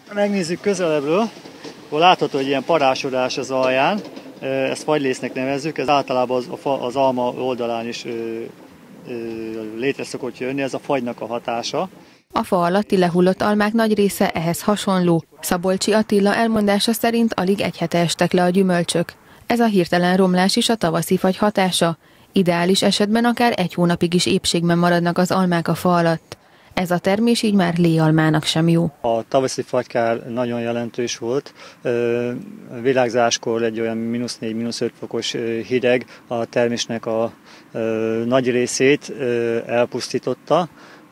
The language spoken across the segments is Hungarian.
Megnézzük közelebbről, ahol látható, hogy ilyen parásodás az alján, ezt fagylésznek nevezzük, ez általában az alma oldalán is létre szokott jönni, ez a fagynak a hatása. A fa alatti lehullott almák nagy része ehhez hasonló. Szabolcsi Attila elmondása szerint alig egy hete estek le a gyümölcsök. Ez a hirtelen romlás is a tavaszi fagy hatása. Ideális esetben akár egy hónapig is épségben maradnak az almák a fa alatt. Ez a termés így már léalmának sem jó. A tavaszi fagykár nagyon jelentős volt. Virágzáskor egy olyan -4–5 fokos hideg a termésnek a nagy részét elpusztította.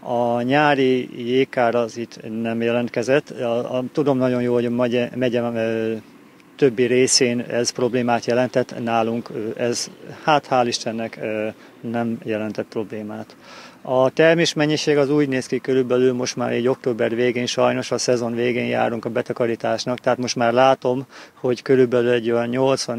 A nyári jégkár az itt nem jelentkezett. Tudom nagyon jó, hogy a megyem többi részén ez problémát jelentett, nálunk ez, hál' Istennek nem jelentett problémát. A termésmennyiség az úgy néz ki körülbelül most már így október végén, sajnos a szezon végén járunk a betakarításnak, tehát most már látom, hogy körülbelül egy olyan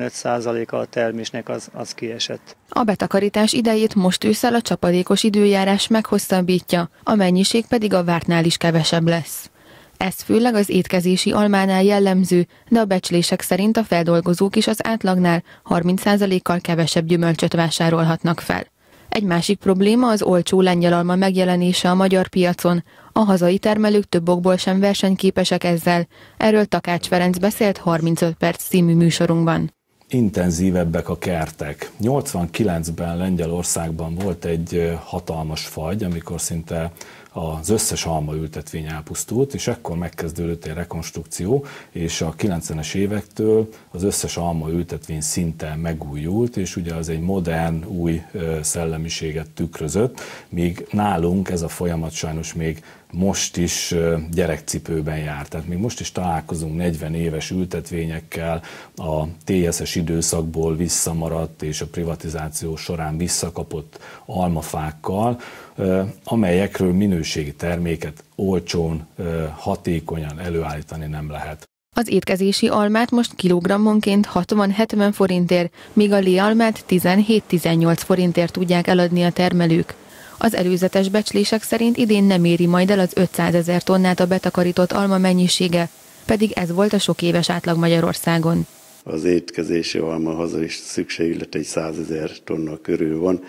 85%-a a termésnek az kiesett. A betakarítás idejét most ősszel a csapadékos időjárás meghosszabbítja, a mennyiség pedig a vártnál is kevesebb lesz. Ez főleg az étkezési almánál jellemző, de a becslések szerint a feldolgozók is az átlagnál 30%-kal kevesebb gyümölcsöt vásárolhatnak fel. Egy másik probléma az olcsó lengyel alma megjelenése a magyar piacon. A hazai termelők több okból sem versenyképesek ezzel. Erről Takács Ferenc beszélt 35 perc című műsorunkban. Intenzívebbek a kertek. 89-ben Lengyelországban volt egy hatalmas fagy, amikor szinte az összes almaültetvény elpusztult, és ekkor megkezdődött egy rekonstrukció, és a 90-es évektől az összes almaültetvény szinte megújult, és ugye az egy modern, új szellemiséget tükrözött, míg nálunk ez a folyamat sajnos még most is gyerekcipőben jár. Tehát még most is találkozunk 40 éves ültetvényekkel, a TSZ-es időszakból visszamaradt és a privatizáció során visszakapott almafákkal, amelyekről minőségi terméket olcsón, hatékonyan előállítani nem lehet. Az étkezési almát most kilogrammonként 60–70 forintért, míg a léalmát 17–18 forintért tudják eladni a termelők. Az előzetes becslések szerint idén nem éri majd el az 500 000 tonnát a betakarított alma mennyisége, pedig ez volt a sok éves átlag Magyarországon. Az étkezési alma hazai szükséglet egy 100 000 tonna körül van.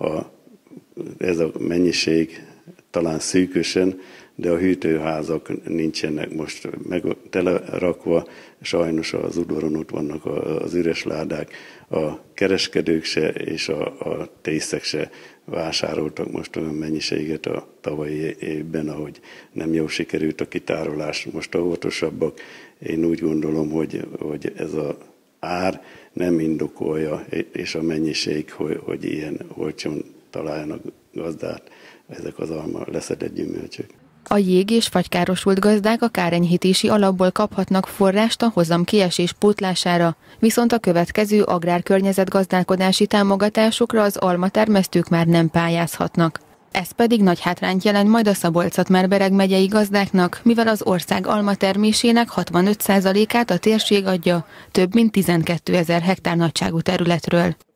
Ez a mennyiség talán szűkösen, de a hűtőházak nincsenek most telerakva, sajnos az udvaron ott vannak az üres ládák, a kereskedők se és a tészek se vásároltak most olyan mennyiséget a tavalyi évben, ahogy nem jól sikerült a kitárolás, most óvatosabbak. Én úgy gondolom, hogy ez az ár nem indokolja, és a mennyiség, hogy ilyen olcsón találjanak gazdát ezek az alma leszedett gyümölcsök. A jég- és fagykárosult gazdák a kárenyhítési alapból kaphatnak forrást a hozamkiesés pótlására, viszont a következő agrárkörnyezetgazdálkodási támogatásokra az almatermesztők már nem pályázhatnak. Ez pedig nagy hátrányt jelent majd a Szabolcs-Szatmár-Bereg megyei gazdáknak, mivel az ország almatermésének 65%-át a térség adja több mint 12 000 hektár nagyságú területről.